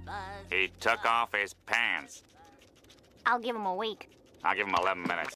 He took off his pants. I'll give him a week. I'll give him 11 minutes.